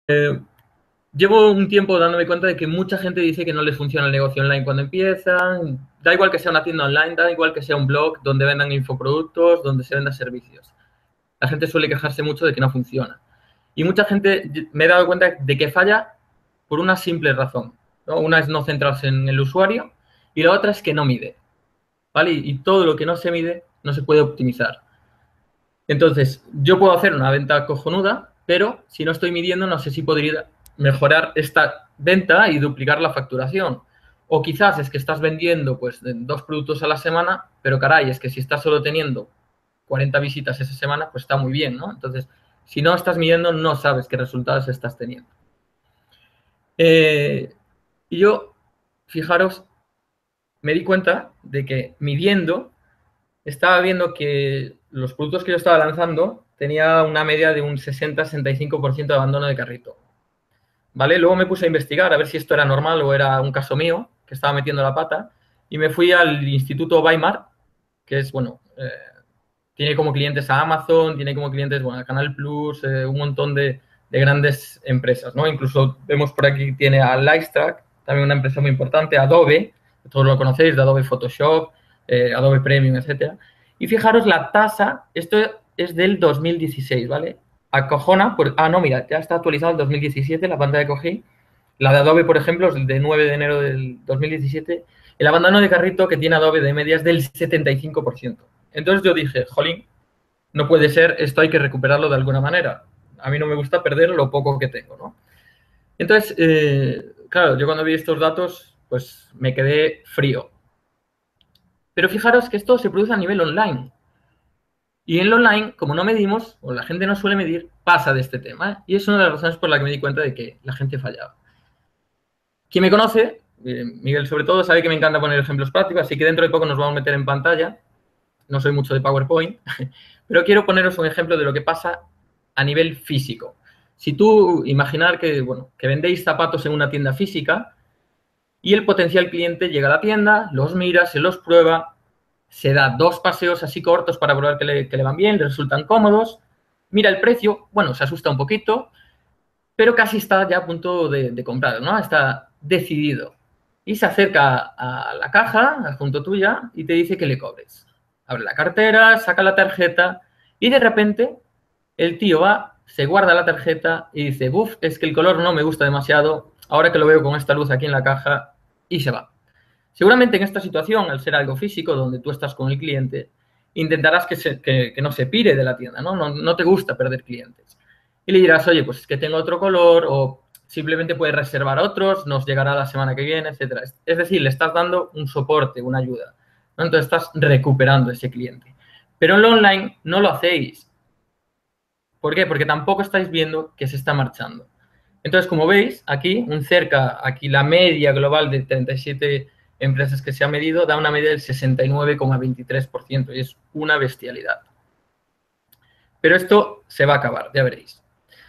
Llevo un tiempo dándome cuenta de que mucha gente dice que no les funciona el negocio online cuando empiezan. Da igual que sea una tienda online, da igual que sea un blog donde vendan infoproductos, donde se vendan servicios. La gente suele quejarse mucho de que no funciona. Y mucha gente me he dado cuenta de que falla por una simple razón, ¿no? Una es no centrarse en el usuario y la otra es que no mide, ¿vale? Y todo lo que no se mide no se puede optimizar. Entonces, yo puedo hacer una venta cojonuda, pero si no estoy midiendo, no sé si podría mejorar esta venta y duplicar la facturación. O quizás es que estás vendiendo pues 2 productos a la semana, pero caray, es que si estás solo teniendo 40 visitas esa semana, pues está muy bien, ¿no? Entonces, si no estás midiendo, no sabes qué resultados estás teniendo. Y yo, fijaros, me di cuenta de que midiendo estaba viendo que los productos que yo estaba lanzando tenía una media de un 60-65% de abandono de carrito. ¿Vale? Luego me puse a investigar a ver si esto era normal o era un caso mío, que estaba metiendo la pata, y me fui al Instituto Weimar, que es, bueno, tiene como clientes a Amazon, tiene como clientes, bueno, a Canal Plus, un montón de grandes empresas, ¿no? Incluso vemos por aquí, tiene a Lightstrack, también una empresa muy importante, Adobe, todos lo conocéis, de Adobe Photoshop, Adobe Premium, etcétera. Y fijaros la tasa, esto es del 2016, ¿vale? Acojona, no, mira, ya está actualizado el 2017, la pantalla que cogí. La de Adobe, por ejemplo, es de 9 de enero del 2017. El abandono de carrito que tiene Adobe de media es del 75%. Entonces yo dije, jolín, no puede ser, esto hay que recuperarlo de alguna manera. A mí no me gusta perder lo poco que tengo, ¿no? Entonces, claro, yo cuando vi estos datos, pues me quedé frío. Pero fijaros que esto se produce a nivel online. Y en el online, como no medimos, o la gente no suele medir, pasa de este tema. Y es una de las razones por la que me di cuenta de que la gente fallaba. Quien me conoce, Miguel sobre todo, sabe que me encanta poner ejemplos prácticos, así que dentro de poco nos vamos a meter en pantalla. No soy mucho de PowerPoint, pero quiero poneros un ejemplo de lo que pasa a nivel físico. Si tú imaginar que, bueno, que vendéis zapatos en una tienda física y el potencial cliente llega a la tienda, los mira, se los prueba, se da 2 paseos así cortos para probar que le van bien, le resultan cómodos, mira el precio, bueno, se asusta un poquito, pero casi está ya a punto de comprar, ¿no? Está decidido. Y se acerca a la caja, junto tuya, y te dice que le cobres. Abre la cartera, saca la tarjeta y de repente el tío va, se guarda la tarjeta y dice, buf, es que el color no me gusta demasiado, ahora que lo veo con esta luz aquí en la caja, y se va. Seguramente en esta situación, al ser algo físico, donde tú estás con el cliente, intentarás que no se pire de la tienda, ¿no? No te gusta perder clientes. Y le dirás, oye, pues es que tengo otro color o simplemente puedes reservar otros, nos llegará la semana que viene, etcétera. Es decir, le estás dando un soporte, una ayuda, ¿no? Entonces estás recuperando ese cliente. Pero en lo online no lo hacéis. ¿Por qué? Porque tampoco estáis viendo que se está marchando. Entonces, como veis, aquí la media global de 37 empresas que se ha medido da una media del 69,23% y es una bestialidad. Pero esto se va a acabar, ya veréis.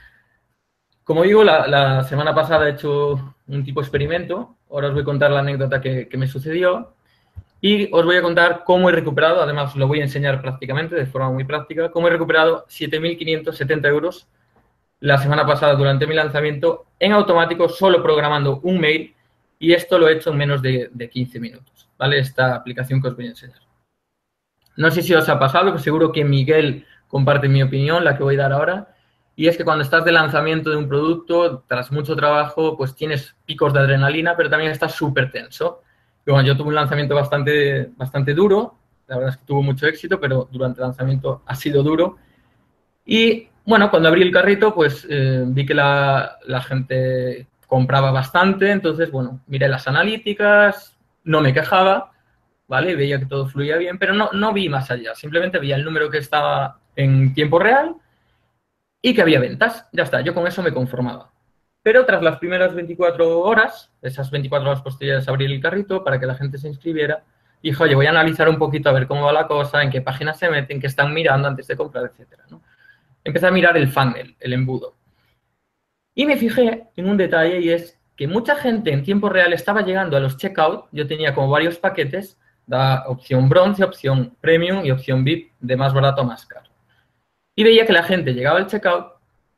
Como digo, la semana pasada he hecho un tipo de experimento. Ahora os voy a contar la anécdota que me sucedió y os voy a contar cómo he recuperado, además lo voy a enseñar prácticamente, de forma muy práctica, cómo he recuperado 7.570 euros la semana pasada durante mi lanzamiento en automático, solo programando un mail, y esto lo he hecho en menos de 15 minutos, ¿vale? Esta aplicación que os voy a enseñar. No sé si os ha pasado, pero seguro que Miguel comparte mi opinión, la que voy a dar ahora, y es que cuando estás de lanzamiento de un producto, tras mucho trabajo, pues tienes picos de adrenalina, pero también estás súper tenso. Y bueno, yo tuve un lanzamiento bastante duro, la verdad es que tuvo mucho éxito, pero durante el lanzamiento ha sido duro. Y bueno, cuando abrí el carrito, pues vi que la gente compraba bastante, entonces, bueno, miré las analíticas, no me quejaba, ¿vale? Veía que todo fluía bien, pero no vi más allá, simplemente veía el número que estaba en tiempo real y que había ventas, ya está, yo con eso me conformaba. Pero tras las primeras 24 horas, esas 24 horas posteriores a abrir el carrito para que la gente se inscribiera, dije, oye, voy a analizar un poquito a ver cómo va la cosa, en qué páginas se meten, qué están mirando antes de comprar, etcétera, ¿no? Empecé a mirar el funnel, el embudo. Y me fijé en un detalle y es que mucha gente en tiempo real estaba llegando a los checkout. Yo tenía como varios paquetes, da opción bronce, opción premium y opción VIP, de más barato a más caro. Y veía que la gente llegaba al checkout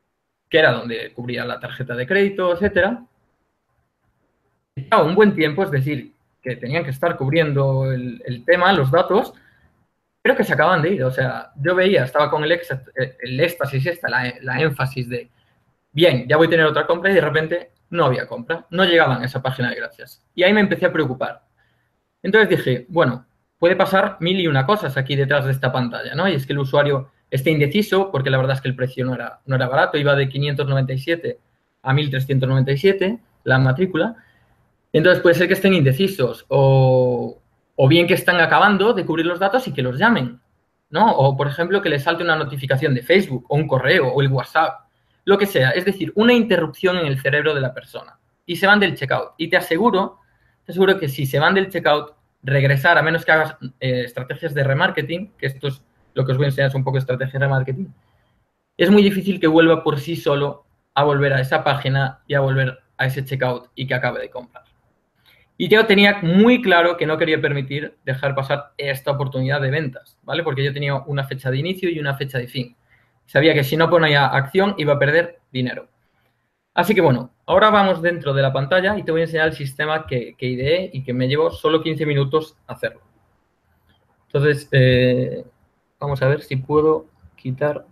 que era donde cubría la tarjeta de crédito, etcétera. Estaba un buen tiempo, es decir, que tenían que estar cubriendo el tema, los datos, pero que se acaban de ir. O sea, yo veía, estaba con el éxtasis, la énfasis de, bien, ya voy a tener otra compra y de repente no había compra, no llegaban a esa página de gracias. Y ahí me empecé a preocupar. Entonces dije, bueno, puede pasar mil y una cosas aquí detrás de esta pantalla, ¿no? Y es que el usuario esté indeciso, porque la verdad es que el precio no era barato, iba de 597 a 1397 la matrícula. Entonces puede ser que estén indecisos o bien que están acabando de cubrir los datos y que los llamen, ¿no? O, por ejemplo, que les salte una notificación de Facebook o un correo o el WhatsApp, lo que sea. Es decir, una interrupción en el cerebro de la persona. Y se van del checkout. Y te aseguro que si se van del checkout, regresar, a menos que hagas estrategias de remarketing, que esto es lo que os voy a enseñar, es un poco de estrategia de remarketing, es muy difícil que vuelva por sí solo a volver a esa página y a volver a ese checkout y que acabe de comprar. Y yo tenía muy claro que no quería permitir dejar pasar esta oportunidad de ventas, ¿vale? Porque yo tenía una fecha de inicio y una fecha de fin. Sabía que si no ponía acción iba a perder dinero. Así que bueno, ahora vamos dentro de la pantalla y te voy a enseñar el sistema que ideé y que me llevó solo 15 minutos hacerlo. Entonces, vamos a ver si puedo quitar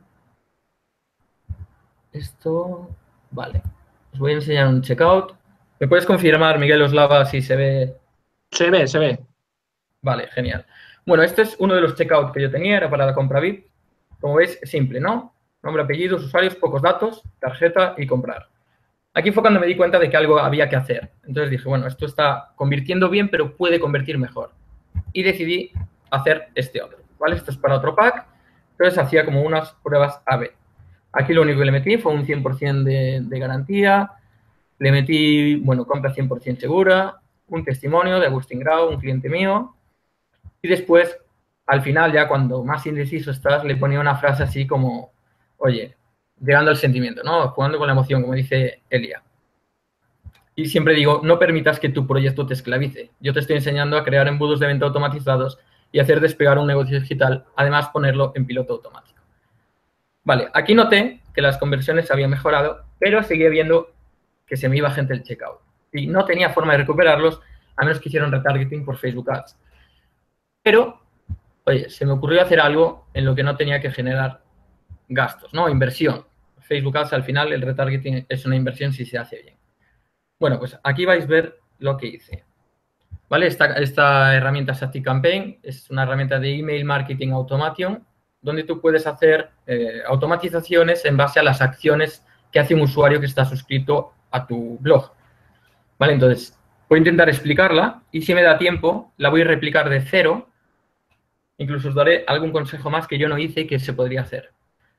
esto. Vale. Os voy a enseñar un checkout. ¿Me puedes confirmar, Miguel Oslava, si se ve? Se ve, se ve. Vale, genial. Bueno, este es uno de los checkouts que yo tenía, era para la compra VIP. Como veis, es simple, ¿no? Nombre, apellidos, usuarios, pocos datos, tarjeta y comprar. Aquí fue cuando me di cuenta de que algo había que hacer. Entonces dije, bueno, esto está convirtiendo bien, pero puede convertir mejor. Y decidí hacer este otro, ¿vale? Esto es para otro pack. Entonces hacía como unas pruebas A/B. Aquí lo único que le metí fue un 100% de garantía. Le metí, bueno, compra 100% segura, un testimonio de Agustín Grau, un cliente mío. Y después, al final, ya cuando más indeciso estás, le ponía una frase así como, oye, llegando al sentimiento, ¿no? Jugando con la emoción, como dice Elia. Y siempre digo, no permitas que tu proyecto te esclavice. Yo te estoy enseñando a crear embudos de venta automatizados y hacer despegar un negocio digital, además ponerlo en piloto automático. Vale, aquí noté que las conversiones habían mejorado, pero seguía viendo que se me iba gente el checkout. Y no tenía forma de recuperarlos, a menos que hicieran retargeting por Facebook Ads. Pero, oye, se me ocurrió hacer algo en lo que no tenía que generar gastos, ¿no? Inversión. Facebook Ads, al final, el retargeting es una inversión si se hace bien. Bueno, pues aquí vais a ver lo que hice. ¿Vale? Esta herramienta es ActiveCampaign, es una herramienta de email marketing automation, donde tú puedes hacer automatizaciones en base a las acciones que hace un usuario que está suscrito a tu blog. ¿Vale? Entonces, voy a intentar explicarla y si me da tiempo, la voy a replicar de cero. Incluso os daré algún consejo más que yo no hice y que se podría hacer.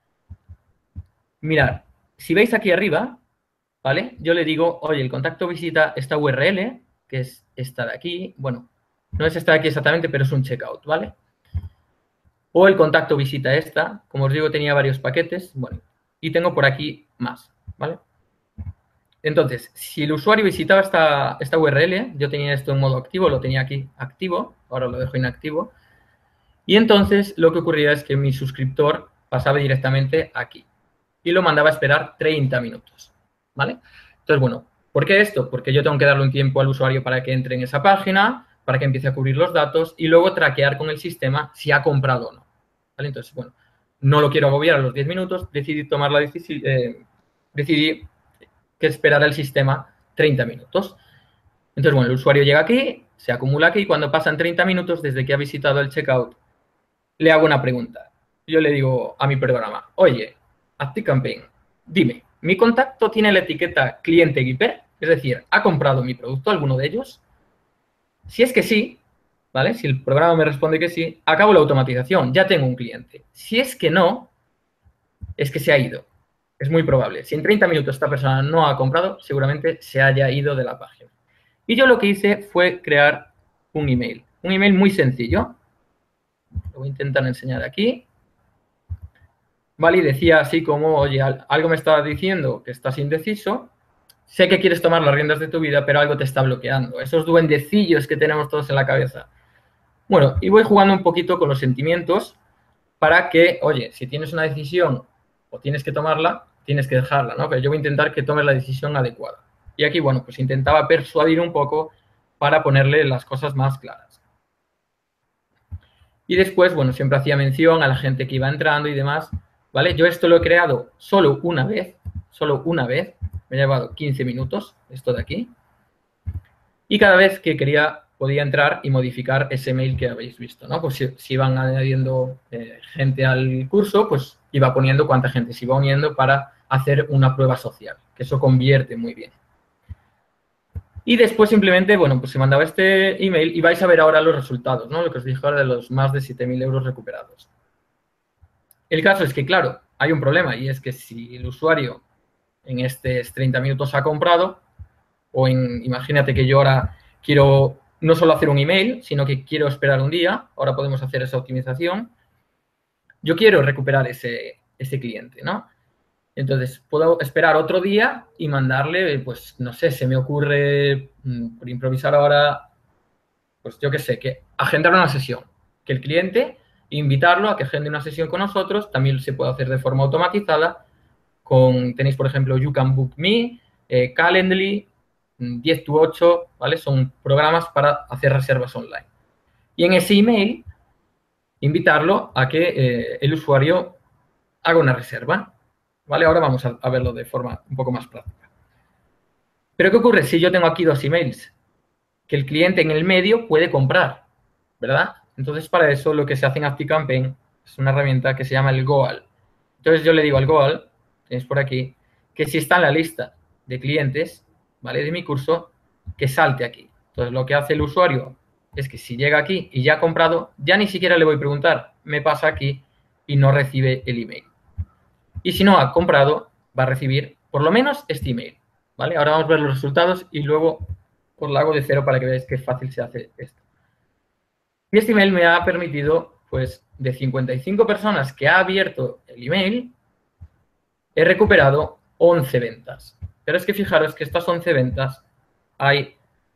Mirad, si veis aquí arriba, ¿vale? Yo le digo, oye, el contacto visita esta URL, que es esta de aquí. Bueno, no es esta de aquí exactamente, pero es un checkout, ¿vale? O el contacto visita esta. Como os digo, tenía varios paquetes. Bueno, y tengo por aquí más, ¿vale? Entonces, si el usuario visitaba esta URL, yo tenía esto en modo activo, lo tenía aquí activo, ahora lo dejo inactivo. Y entonces lo que ocurría es que mi suscriptor pasaba directamente aquí y lo mandaba a esperar 30 minutos, ¿vale? Entonces, bueno, ¿por qué esto? Porque yo tengo que darle un tiempo al usuario para que entre en esa página, para que empiece a cubrir los datos y luego traquear con el sistema si ha comprado o no, ¿vale? Entonces, bueno, no lo quiero agobiar a los 10 minutos, decidí tomar la decisión, decidí que esperara el sistema 30 minutos. Entonces, bueno, el usuario llega aquí, se acumula aquí y cuando pasan 30 minutos desde que ha visitado el checkout, le hago una pregunta. Yo le digo a mi programa, oye, ActiveCampaign, dime, ¿mi contacto tiene la etiqueta cliente Giper? Es decir, ¿ha comprado mi producto alguno de ellos? Si es que sí, ¿vale? Si el programa me responde que sí, acabo la automatización, ya tengo un cliente. Si es que no, es que se ha ido. Es muy probable. Si en 30 minutos esta persona no ha comprado, seguramente se haya ido de la página. Y yo lo que hice fue crear un email. Un email muy sencillo. Lo voy a intentar enseñar aquí. ¿Vale? Y decía así como, oye, algo me estaba diciendo que estás indeciso, sé que quieres tomar las riendas de tu vida, pero algo te está bloqueando. Esos duendecillos que tenemos todos en la cabeza. Bueno, y voy jugando un poquito con los sentimientos para que, oye, si tienes una decisión o tienes que tomarla, tienes que dejarla, ¿no? Pero yo voy a intentar que tomes la decisión adecuada. Y aquí, bueno, pues intentaba persuadir un poco para ponerle las cosas más claras. Y después, bueno, siempre hacía mención a la gente que iba entrando y demás, ¿vale? Yo esto lo he creado solo una vez, me ha llevado 15 minutos, esto de aquí. Y cada vez que quería, podía entrar y modificar ese mail que habéis visto, ¿no? Pues si iban añadiendo gente al curso, pues iba poniendo cuánta gente se iba uniendo para hacer una prueba social, que eso convierte muy bien. Y después simplemente, bueno, pues se mandaba este email y vais a ver ahora los resultados, ¿no? Lo que os dije ahora de los más de 7.000 euros recuperados. El caso es que, claro, hay un problema y es que si el usuario en estos 30 minutos ha comprado, o imagínate que yo ahora quiero no solo hacer un email, sino que quiero esperar un día, ahora podemos hacer esa optimización, yo quiero recuperar ese cliente, ¿no? Entonces, puedo esperar otro día y mandarle, pues, no sé, se me ocurre, por improvisar ahora, pues yo qué sé, que agendar una sesión, que el cliente, invitarlo a que agende una sesión con nosotros, también se puede hacer de forma automatizada, tenéis, por ejemplo, You Can Book Me, Calendly, 10 to 8, ¿vale? Son programas para hacer reservas online. Y en ese email, invitarlo a que el usuario haga una reserva, ¿vale? Ahora vamos a verlo de forma un poco más práctica. Pero ¿qué ocurre si yo tengo aquí dos emails? Que el cliente en el medio puede comprar, ¿verdad? Entonces, para eso lo que se hace en ActiveCampaign es una herramienta que se llama el Goal. Entonces, yo le digo al Goal, tenéis por aquí, que si está en la lista de clientes, ¿vale? De mi curso, que salte aquí. Entonces, lo que hace el usuario es que si llega aquí y ya ha comprado, ya ni siquiera le voy a preguntar, me pasa aquí y no recibe el email. Y si no ha comprado, va a recibir por lo menos este email, ¿vale? Ahora vamos a ver los resultados y luego os lo hago de cero para que veáis qué fácil se hace esto. Y este email me ha permitido, pues, de 55 personas que ha abierto el email, he recuperado 11 ventas. Pero es que fijaros que estas 11 ventas hay,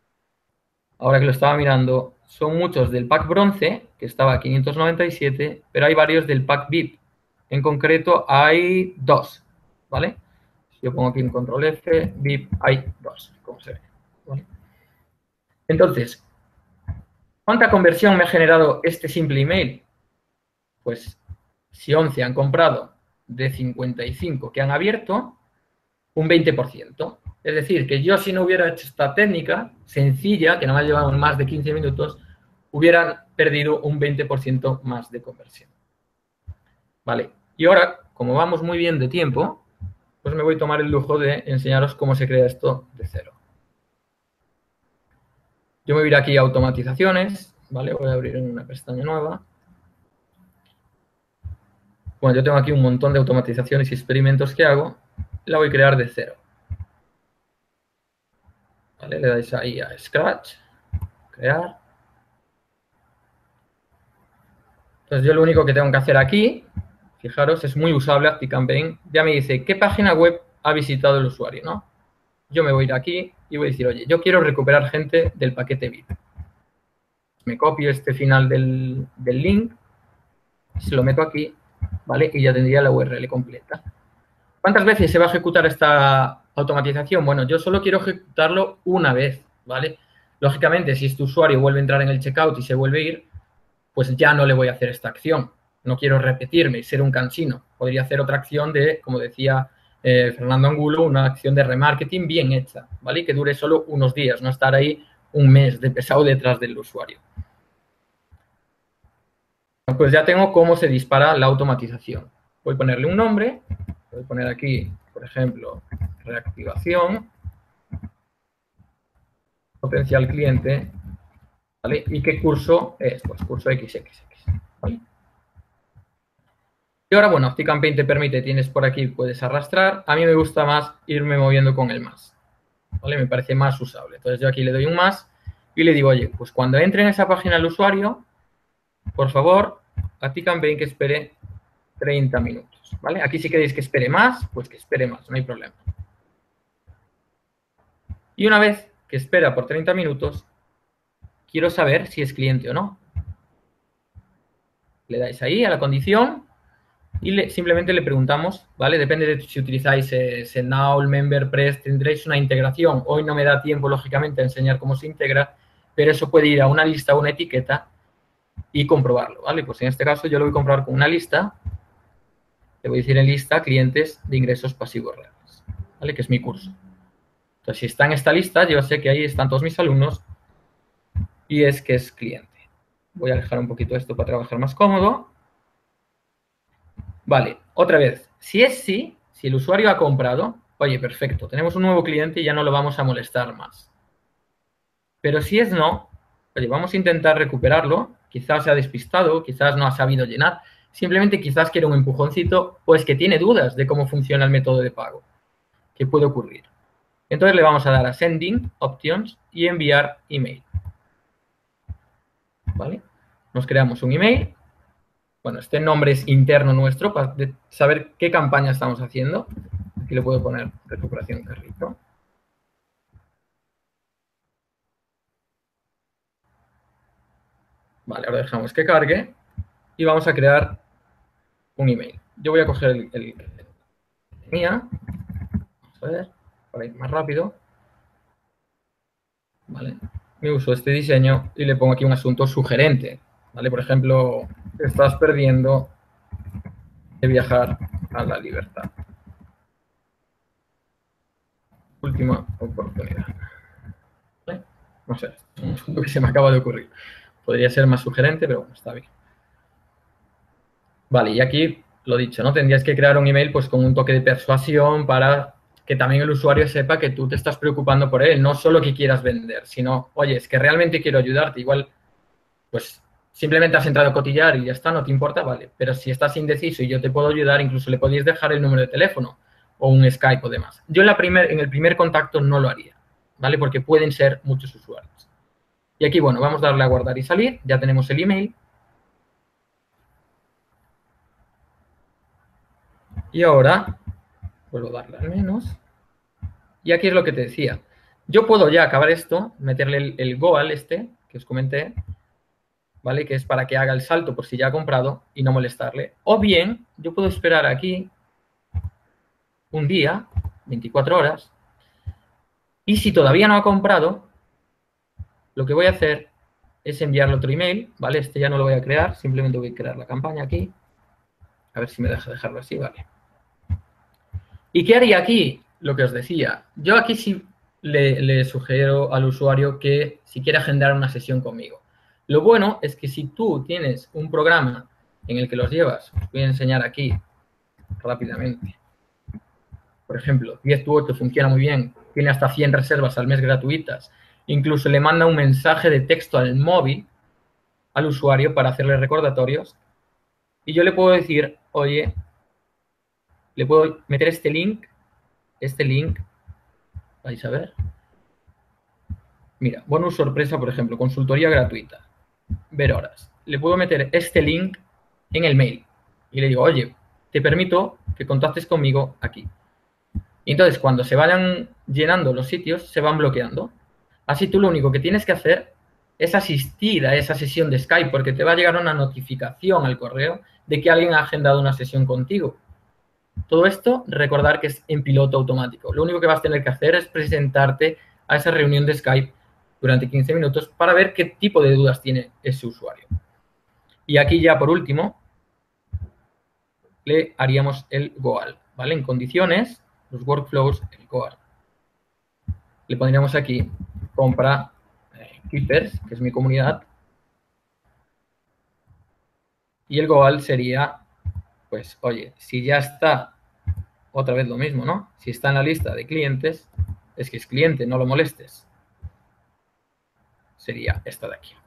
ahora que lo estaba mirando, son muchos del pack bronce, que estaba a 597, pero hay varios del pack VIP. En concreto hay 2, ¿vale? Si yo pongo aquí en control F, VIP hay 2, como se ve, ¿vale? Entonces, ¿cuánta conversión me ha generado este simple email? Pues si 11 han comprado de 55 que han abierto, un 20%. Es decir, que yo si no hubiera hecho esta técnica sencilla, que no me ha llevado más de 15 minutos, hubiera perdido un 20% más de conversión. Vale, y ahora, como vamos muy bien de tiempo, pues me voy a tomar el lujo de enseñaros cómo se crea esto de cero. Yo me voy a ir aquí a automatizaciones, ¿vale? Voy a abrir una pestaña nueva. Bueno, yo tengo aquí un montón de automatizaciones y experimentos que hago. La voy a crear de cero. ¿Vale? Le dais ahí a Scratch, crear. Entonces yo lo único que tengo que hacer aquí, fijaros, es muy usable ActiveCampaign. Ya me dice qué página web ha visitado el usuario, ¿no? Yo me voy a ir aquí y voy a decir, oye, yo quiero recuperar gente del paquete VIP. Me copio este final del link, se lo meto aquí, ¿vale? Y ya tendría la URL completa. ¿Cuántas veces se va a ejecutar esta automatización? Bueno, yo solo quiero ejecutarlo una vez, ¿vale? Lógicamente, si este usuario vuelve a entrar en el checkout y se vuelve a ir, pues ya no le voy a hacer esta acción. No quiero repetirme y ser un cansino. Podría hacer otra acción de, como decía Fernando Angulo, una acción de remarketing bien hecha, ¿vale? Y que dure solo unos días, no estar ahí un mes de pesado detrás del usuario. Pues ya tengo cómo se dispara la automatización. Voy a ponerle un nombre, voy a poner aquí, por ejemplo, reactivación, potencial cliente, ¿vale? ¿Y qué curso es? Pues curso XXX, ¿vale? Y ahora, bueno, ActiveCampaign te permite, tienes por aquí, puedes arrastrar. A mí me gusta más irme moviendo con el más, ¿vale? Me parece más usable. Entonces yo aquí le doy un más y le digo, oye, pues cuando entre en esa página el usuario, por favor, ActiveCampaign que espere 30 minutos, ¿vale? Aquí si queréis que espere más, pues que espere más, no hay problema. Y una vez que espera por 30 minutos, quiero saber si es cliente o no. Le dais ahí a la condición y simplemente le preguntamos, ¿vale? Depende de si utilizáis Now, MemberPress, tendréis una integración. Hoy no me da tiempo, lógicamente, a enseñar cómo se integra, pero eso puede ir a una lista o una etiqueta y comprobarlo, ¿vale? Pues en este caso yo lo voy a comprobar con una lista. Le voy a decir en lista clientes de ingresos pasivos reales, ¿vale? Que es mi curso. Entonces, si está en esta lista, yo sé que ahí están todos mis alumnos y es que es cliente. Voy a alejar un poquito esto para trabajar más cómodo. Vale, otra vez. Si es sí, si el usuario ha comprado, oye, perfecto, tenemos un nuevo cliente y ya no lo vamos a molestar más. Pero si es no, oye, vamos a intentar recuperarlo. Quizás se ha despistado, quizás no ha sabido llenar. Simplemente quizás quiere un empujoncito o es que tiene dudas de cómo funciona el método de pago. ¿Qué puede ocurrir? Entonces le vamos a dar a Sending, Options y enviar email. ¿Vale? Nos creamos un email. Bueno, este nombre es interno nuestro para saber qué campaña estamos haciendo. Aquí le puedo poner recuperación carrito. Vale, ahora dejamos que cargue y vamos a crear un email. Yo voy a coger el mía. Vamos a ver, para ir más rápido. Vale. Me uso este diseño y le pongo aquí un asunto sugerente. ¿Vale? Por ejemplo, estás perdiendo de viajar a la libertad. Última oportunidad. ¿Vale? No sé, es un asunto que se me acaba de ocurrir. Podría ser más sugerente, pero bueno, está bien. Vale, y aquí lo dicho, ¿no? Tendrías que crear un email pues con un toque de persuasión para que también el usuario sepa que tú te estás preocupando por él, no solo que quieras vender, sino, oye, es que realmente quiero ayudarte. Igual, pues simplemente has entrado a cotillar y ya está, no te importa, vale. Pero si estás indeciso y yo te puedo ayudar, incluso le podéis dejar el número de teléfono o un Skype o demás. Yo en el primer contacto no lo haría, ¿vale? Porque pueden ser muchos usuarios. Y aquí, bueno, vamos a darle a guardar y salir, ya tenemos el email. Y ahora, vuelvo a darle al menos. Y aquí es lo que te decía. Yo puedo ya acabar esto, meterle el goal este, que os comenté, ¿vale? Que es para que haga el salto por si ya ha comprado y no molestarle. O bien, yo puedo esperar aquí un día, 24 horas, y si todavía no ha comprado, lo que voy a hacer es enviarle otro email, ¿vale? Este ya no lo voy a crear, simplemente voy a crear la campaña aquí. A ver si me deja dejarlo así, vale. ¿Y qué haría aquí? Lo que os decía. Yo aquí sí le sugiero al usuario que si quiere agendar una sesión conmigo. Lo bueno es que si tú tienes un programa en el que los llevas, os voy a enseñar aquí rápidamente. Por ejemplo, 10tu8 funciona muy bien, tiene hasta 100 reservas al mes gratuitas. Incluso le manda un mensaje de texto al móvil al usuario para hacerle recordatorios. Y yo le puedo decir, oye, le puedo meter este link, vais a ver. Mira, bonus sorpresa, por ejemplo, consultoría gratuita, ver horas. Le puedo meter este link en el mail y le digo, oye, te permito que contactes conmigo aquí. Y entonces, cuando se vayan llenando los sitios, se van bloqueando. Así tú lo único que tienes que hacer es asistir a esa sesión de Skype, porque te va a llegar una notificación al correo de que alguien ha agendado una sesión contigo. Todo esto, recordar que es en piloto automático. Lo único que vas a tener que hacer es presentarte a esa reunión de Skype durante 15 minutos para ver qué tipo de dudas tiene ese usuario. Y aquí ya por último, le haríamos el goal, ¿vale? En condiciones, los workflows, el goal. Le pondríamos aquí, compra Keepers, que es mi comunidad. Y el goal sería, pues, oye, si ya está, otra vez lo mismo, ¿no? Si está en la lista de clientes, es que es cliente, no lo molestes. Sería esta de aquí.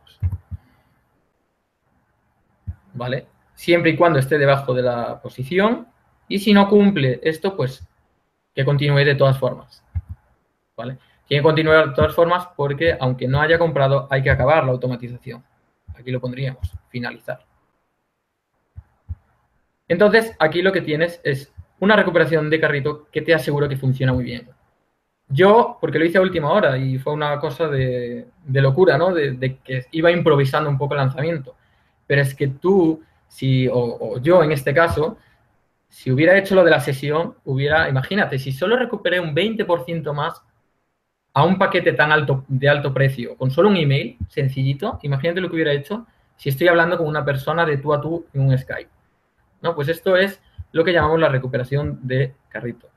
¿Vale? Siempre y cuando esté debajo de la posición. Y si no cumple esto, pues que continúe de todas formas. ¿Vale? Tiene que continuar de todas formas porque, aunque no haya comprado, hay que acabar la automatización. Aquí lo pondríamos, finalizar. Entonces, aquí lo que tienes es una recuperación de carrito que te aseguro que funciona muy bien. Yo, porque lo hice a última hora y fue una cosa de locura, ¿no? De que iba improvisando un poco el lanzamiento. Pero es que tú, o yo en este caso, Si hubiera hecho lo de la sesión, imagínate, si solo recuperé un 20% más a un paquete tan alto, de alto precio, con solo un email sencillito, imagínate lo que hubiera hecho si estoy hablando con una persona de tú a tú en un Skype. ¿No? Pues esto es lo que llamamos la recuperación de carrito.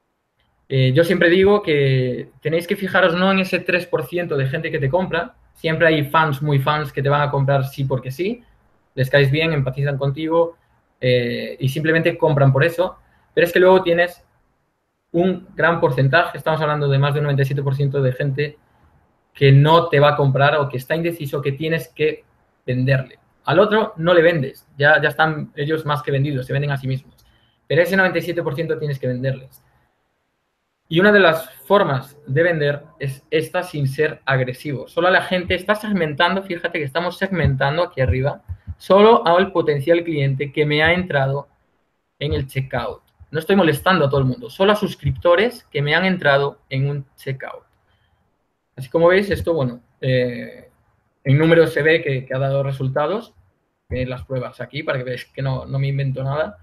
Yo siempre digo que tenéis que fijaros no en ese 3% de gente que te compra, siempre hay fans, muy fans, que te van a comprar sí porque sí, les caes bien, empatizan contigo y simplemente compran por eso, pero es que luego tienes un gran porcentaje, estamos hablando de más de un 97% de gente que no te va a comprar o que está indeciso, que tienes que venderle. Al otro no le vendes, ya están ellos más que vendidos, se venden a sí mismos, pero ese 97% tienes que venderles. Y una de las formas de vender es esta sin ser agresivo. Solo a la gente está segmentando, fíjate que estamos segmentando aquí arriba, solo al potencial cliente que me ha entrado en el checkout. No estoy molestando a todo el mundo, solo a suscriptores que me han entrado en un checkout. Así como veis, esto, bueno, en números se ve que ha dado resultados. Tenéis las pruebas aquí para que veáis que no me invento nada.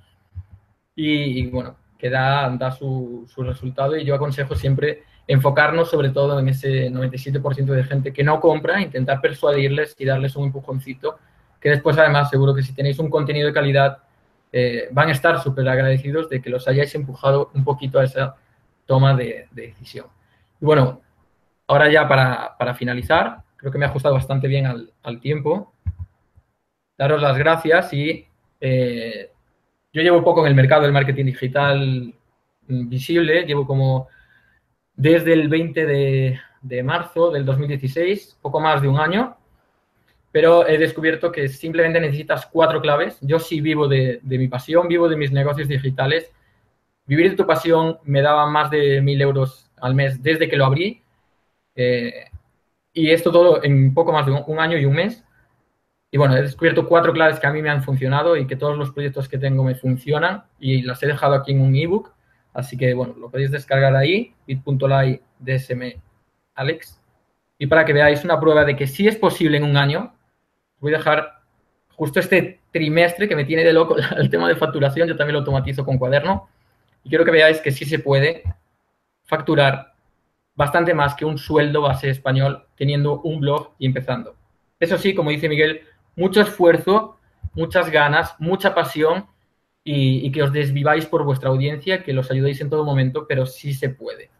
Y bueno, que da su resultado y yo aconsejo siempre enfocarnos sobre todo en ese 97% de gente que no compra, intentar persuadirles y darles un empujoncito, que después además seguro que si tenéis un contenido de calidad van a estar súper agradecidos de que los hayáis empujado un poquito a esa toma de decisión. Y bueno, ahora ya para finalizar, creo que me ha ajustado bastante bien al tiempo, daros las gracias y yo llevo poco en el mercado del marketing digital visible, llevo como desde el 20 de marzo del 2016, poco más de un año, pero he descubierto que simplemente necesitas 4 claves. Yo sí vivo de mi pasión, vivo de mis negocios digitales. Vivir de tu pasión me daba más de 1.000 euros al mes desde que lo abrí. Y esto todo en poco más de un año y un mes. Y bueno, he descubierto 4 claves que a mí me han funcionado y que todos los proyectos que tengo me funcionan y las he dejado aquí en un ebook. Así que, bueno, lo podéis descargar ahí, bit.ly DSM Alex. Y para que veáis una prueba de que sí es posible en un año, voy a dejar justo este trimestre que me tiene de loco el tema de facturación. Yo también lo automatizo con Cuaderno. Y quiero que veáis que sí se puede facturar bastante más que un sueldo base español teniendo un blog y empezando. Eso sí, como dice Miguel, mucho esfuerzo, muchas ganas, mucha pasión y que os desviváis por vuestra audiencia, que los ayudéis en todo momento, pero sí se puede.